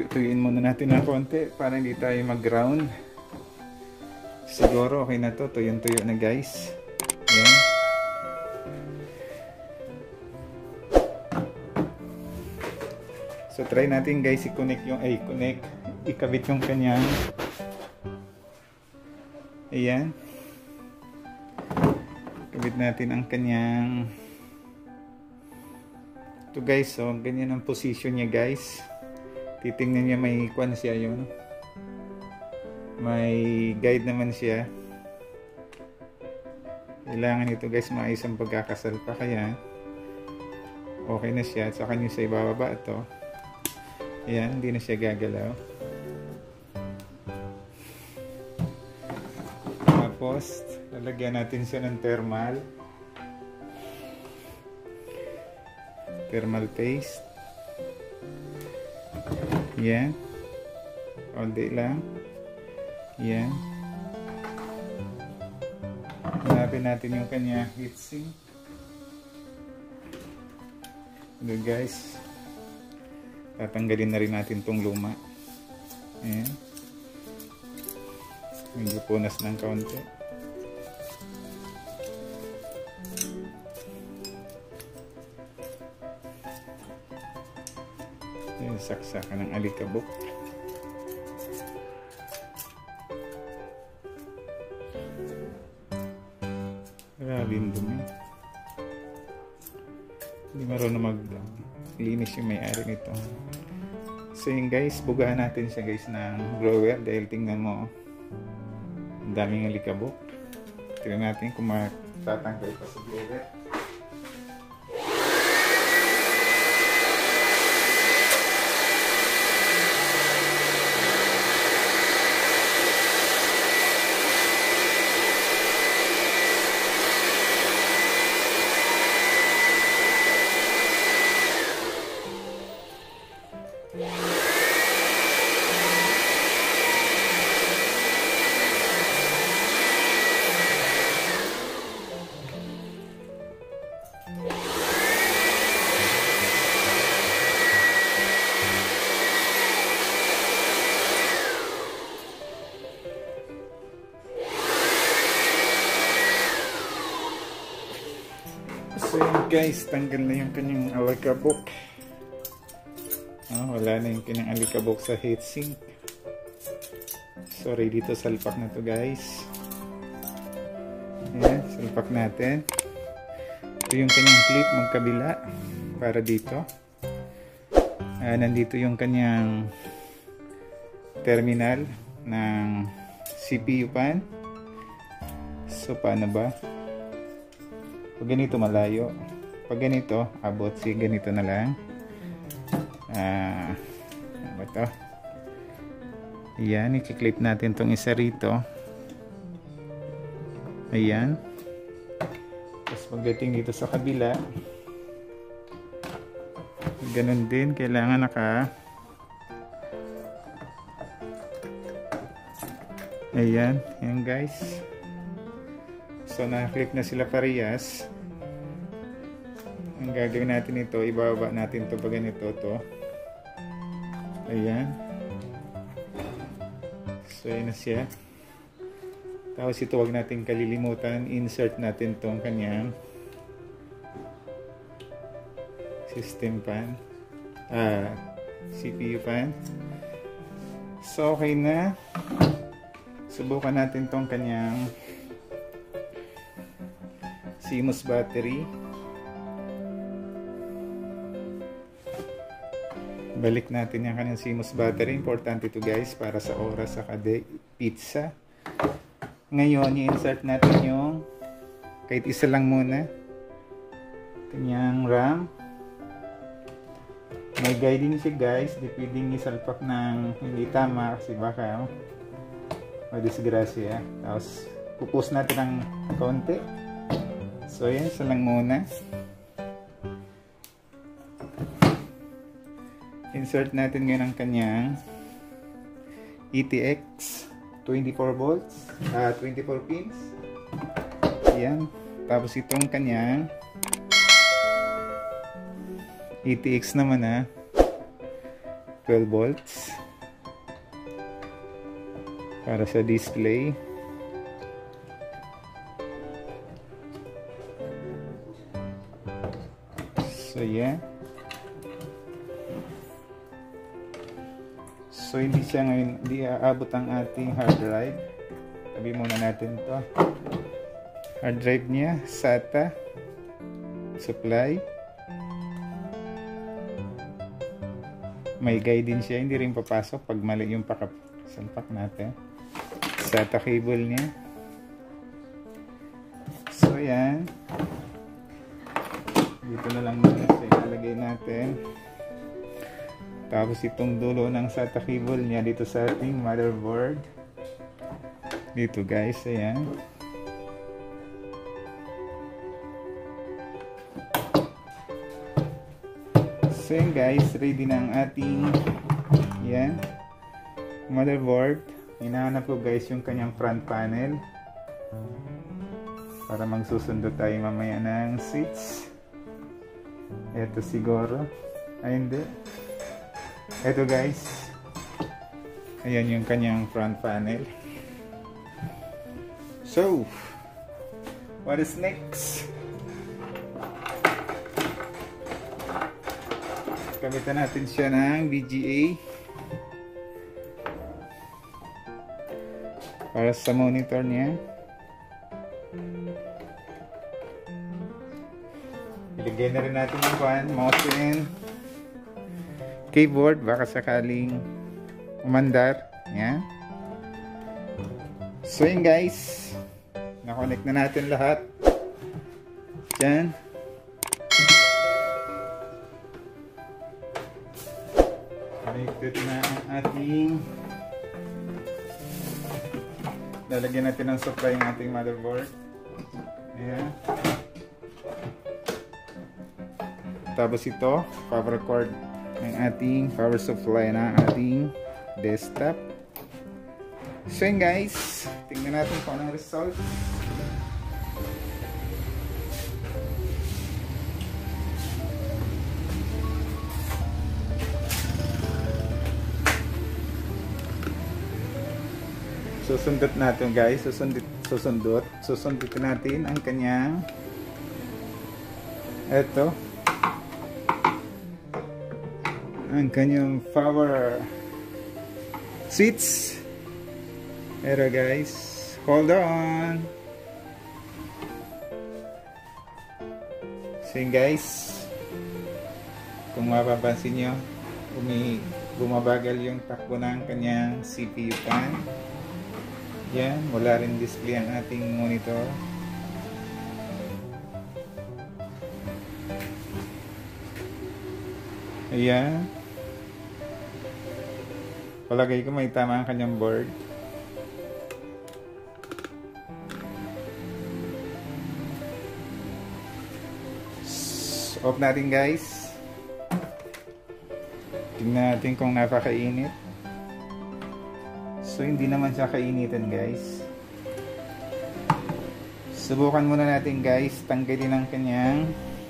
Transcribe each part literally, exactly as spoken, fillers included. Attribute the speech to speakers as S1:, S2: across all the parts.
S1: tuyo-tuyuin muna natin ng konti para hindi tayo mag-ground. Siguro okay na to, tuyong-tuyo na guys. Ayan. So try natin guys i-connect yung, ay connect, ikabit yung kanyang, ayan. Kabit natin ang kanyang, ito guys, so ganyan ang position niya guys. Titingnan niya may kwan siya yun. May guide naman siya. Kailangan ito guys maayos ang pagkakasal pa, kaya okay na siya. At saka nyo sa ibababa ito. Ayan, hindi na siya gagalaw. Tapos lalagyan natin siya ng thermal. Thermal paste. Yan. Konti lang. Yan. Hanapin natin yung kanya heatsink. Ito guys. Tatanggalin na rin natin tong luma. Ayan. Medyo punas ng kaunti. Ayan, saksakan ng alikabok. Grabe yung dumi. Hindi marunong maglinis yung may-ari nito. So yun guys, bugahan natin siya guys ng blower dahil tingnan mo, ang daming alikabok. Tingnan natin kung matatanggal pa sa blower. So yun guys, tanggal na yung kanyang alikabok. Oh, wala na yung kanyang alikabok sa heatsink. So ready to salpak na to guys. Ayan, salpak natin. Ito yung kanyang clip magkabila para dito. Uh, nandito yung kanyang terminal ng C P U fan. So paano ba? Pag ganito malayo, pag ganito abot, si ganito na lang. Ah, ano ba ito? Ayan, i-clip natin tong isa rito. Ayan. Tapos pagdating dito sa kabila, ganun din, kailangan naka, ayan, ayan guys. So na-clip na sila parehas. Ang gagawin natin ito, ibaba natin ito pag ganito to. Ayan. So ayan na siya. Tapos ito wag natin kalilimutan, insert natin tong kanyang system fan, ah, C P U fan. So okay na. Subukan natin tong kanyang C M O S battery. Balik natin yung kanyang C M O S battery. Importante ito guys para sa oras sa kada pizza. Ngayon, i-insert natin yung kahit isa lang muna kanyang RAM. May guiding siya guys. Di pwedeng isalpak ng hindi tama kasi baka oh, madisgrasya. Tapos pupus natin ng konti. So yan, isa lang muna. Insert natin ngayon ang kanyang E T X twenty-four volts, uh, twenty-four pins. Yan. Tapos itong kanyang E T X naman ha. twelve volts para sa display. So yeah. So hindi siya ngayon, hindi aabot ang ating hard drive. Tabi muna natin to. Hard drive niya, SATA supply. May guide din siya, hindi rin papasok pag mali yung pakasampak natin. SATA cable niya. So yan. Dito na lang muna sa ilalagay natin. Tapos itong dulo ng SATA cable niya dito sa ating motherboard. Dito guys, ayan. So yan guys, ready na ang ating yan, motherboard. Hinahanap ko guys yung kanyang front panel para magsusundo tayo mamaya ng switch. Ito siguro. Ay hindi. Ito guys, ayan yung kanyang front panel. So, what is next? Gamitan natin siya ng V G A para sa monitor niya. Ilagay na rin natin yung fan, mouse and keyboard, baka sakaling umandar. Yan. So yun guys, na-connect na natin lahat. Diyan. Connected na ang ating, lalagyan natin ng supply ng ating motherboard. Ayan. Tapos ito, power cord ng ating power supply na ating desktop. So yun guys, tingnan natin kung anong result. Susundot natin guys, susundot, susundot, susundutin natin ang kanyang eto, ang kanyang power switch. Pero guys, hold on. So yun guys, kung mapapansin nyo, umi bumabagal yung takbo ng kanyang C P U fan. Yan, wala rin display ang ating monitor. Ayan. Palagay ko may tama ang kanyang board. Off natin guys. Tingnan natin kung napakainit. So hindi naman siya kainitan guys. Subukan muna natin guys, tanggalin ang kanyang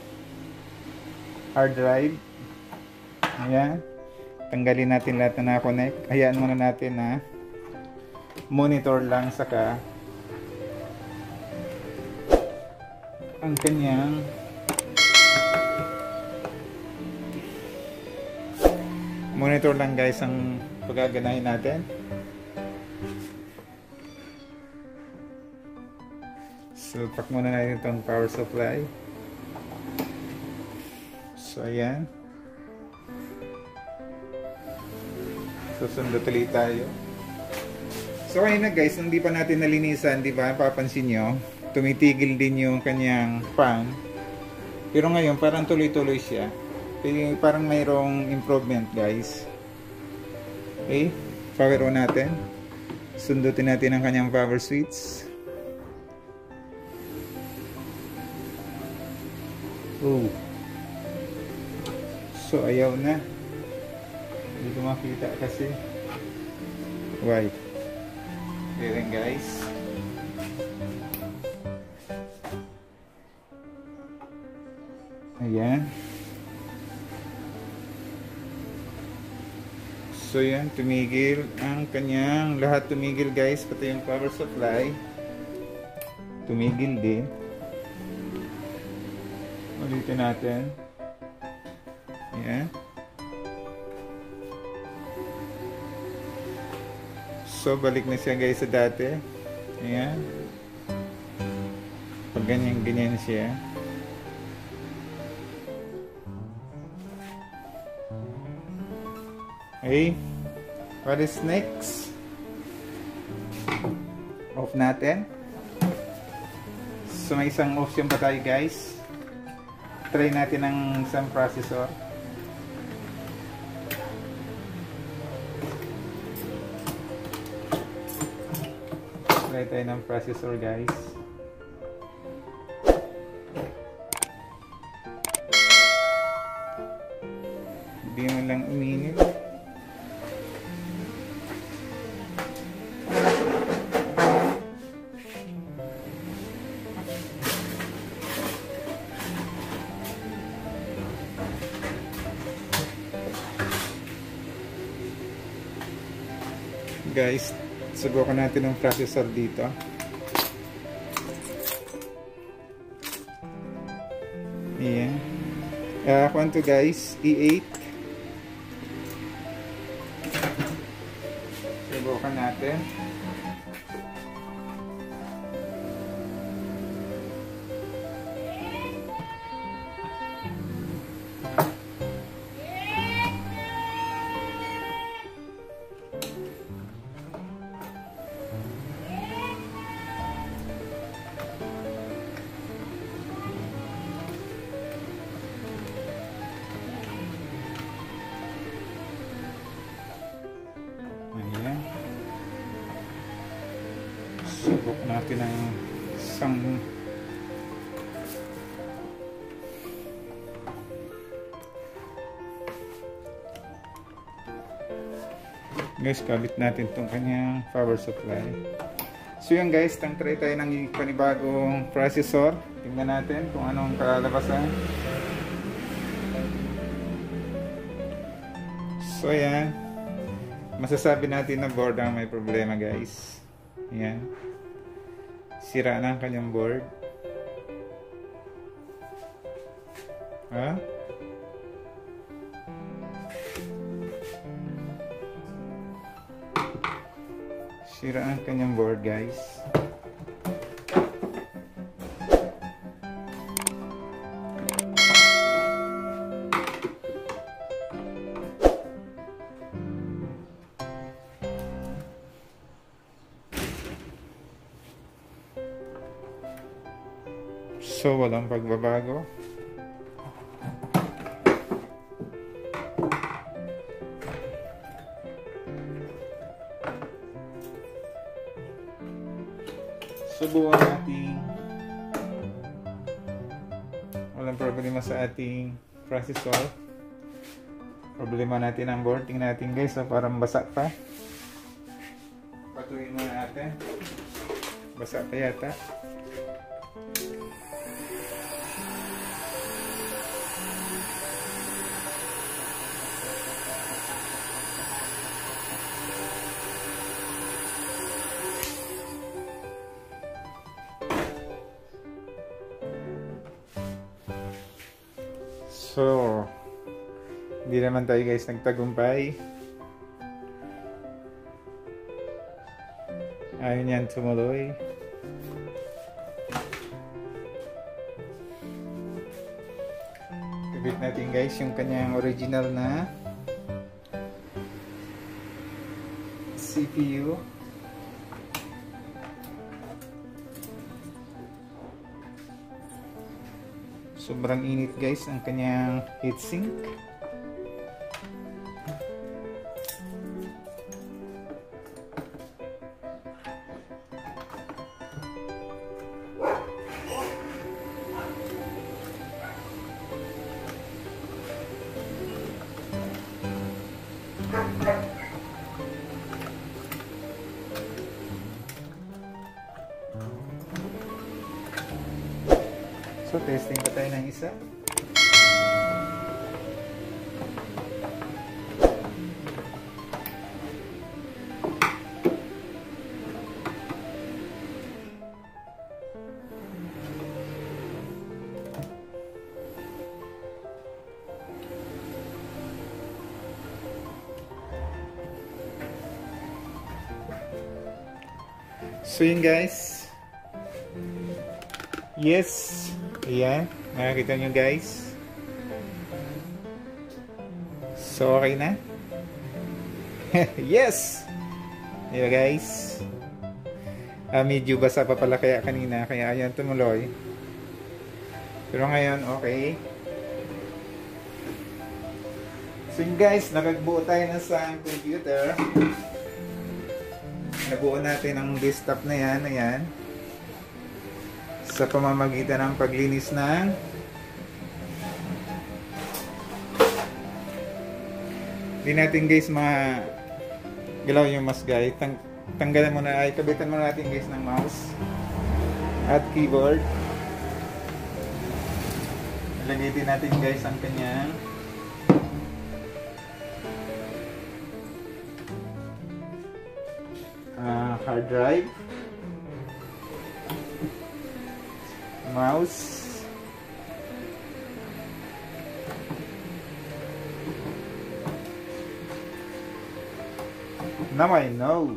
S1: hard drive. Ayan. Tanggalin natin lahat na na-connect. Hayaan muna natin na monitor lang saka ang kanyang monitor lang guys ang pagaganahin natin. So, pack muna natin itong power supply. So, ayan. Susundot ulit tayo. So, ayun na guys, hindi pa natin nalinisan, di ba? Papansin nyo, tumitigil din yung kanyang fan. Pero ngayon, parang tuloy-tuloy siya. Parang mayroong improvement guys. Okay, power on natin. Sundutin natin ang kanyang power switch. Oh. So ayaw na. Hindi ko makita kasi. Why? Ayan guys. Ayan. So yan, tumigil ang kanyang, lahat tumigil guys, pati yung power supply tumigil din. Ulitin natin. Yan. So balik na siya guys sa dati. Ayan. Pag ganyan ganyan siya. Okay, what is next? Off natin. So may isang option pa tayo guys. Try natin ang isang processor. Try tayo ng processor guys. Hindi mo lang uminit. Guys, subukan natin ang processor dito. Ayan. Uh, kung to guys, E eight. Subukan natin. Ayan. Subok natin ang isang guys, kabit natin itong kanyang power supply. So yun guys, tang try tayo ng panibagong processor. Tingnan natin kung anong kalalabasan. So yan, masasabi natin na board ang may problema guys. Yan, sira na ang kanyang board. Ha? Sira ang kanyang board guys. So walang pagbabago. Subukan natin. Walang problema sa ating processor. Problema natin ang board. Tingnan natin guys, so parang basa pa. Patuloy muna natin. Basa pa yata. So, hindi naman tayo guys nagtagumpay. Ayaw niyan tumuloy. Kabit natin guys yung kanyang original na C P U. Sobrang init guys ang kanyang heatsink. So, testing pa tayo ng isa. So yun guys. Yes. Ayan. Nakakita nyo guys. So okay na. Yes. Ayan guys. Uh, medyo basa pa pala kaya kanina. Kaya ayan tumuloy. Pero ngayon okay. So yun guys, nakagbuo tayo na sa computer. Nabuo natin ang desktop na yan, ayan. Sa pamamagitan ng paglinis ng hindi natin guys mga galaw yung mouse guys. Tang tanggalan muna, ay kabitan muna natin guys ng mouse at keyboard. Ilagay din natin guys ang kanyang Uh, hard drive, mouse, now I know.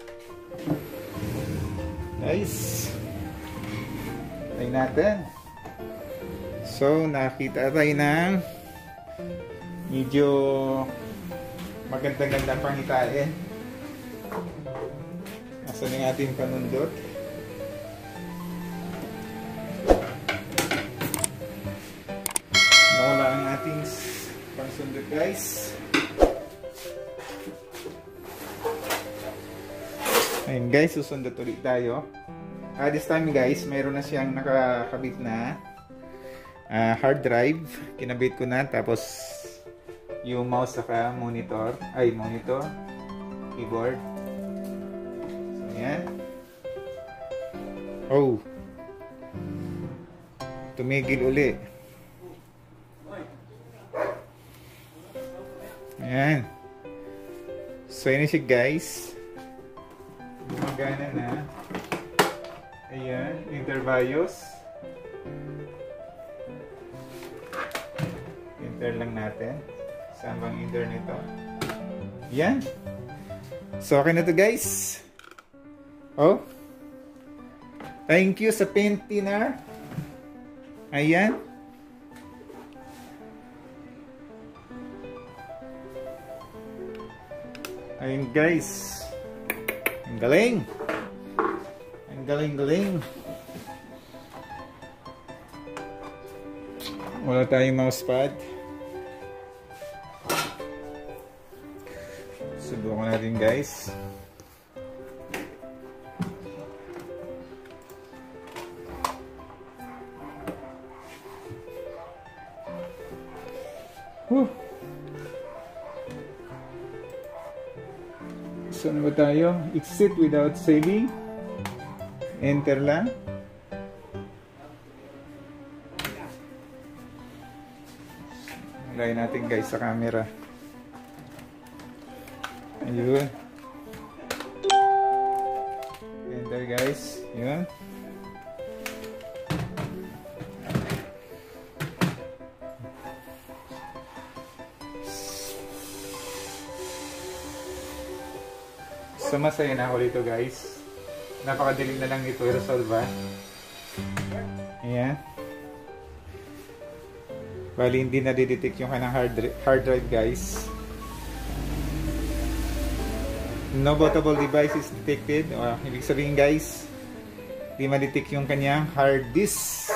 S1: Nice. Try natin. So nakita tayo ng medyo maganda-ganda pangitain. Saan yung ating panundot? Nawala ang ating pansundot guys. Ayun guys, susundot ulit tayo. Uh, this time guys, mayroon na siyang nakakabit na uh, hard drive. Kinabit ko na. Tapos yung mouse saka monitor. Ay, monitor. Keyboard. Ayan. Oh. Tumigil uli. Ayan. So yun siya guys. Gumagana na. Ayan. Interbios. Enter lang natin. Saan bang enter nito? Ayan. So okay na to guys. Oh. Thank you sa paint thinner. Ayan. Ayun guys. Ang galing. Ang galing-galing. Wala tayong mousepad. Subukan natin guys. Whew. So ano ba tayo? Exit without saving. Enter lang. Lagay natin guys sa camera. Ayun. Enter guys. Ayun. So masaya na ako dito guys. Napakadali na lang ito i-resolve ha. Ayan. Bali hindi na didetect yung kanang hard, hard drive guys. No bootable device is detected. O, ibig sabihin guys, hindi ma-detect yung kanyang hard disk.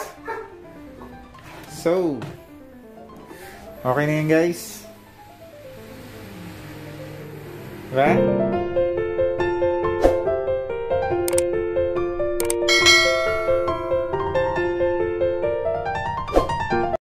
S1: So, okay na yun guys. Diba?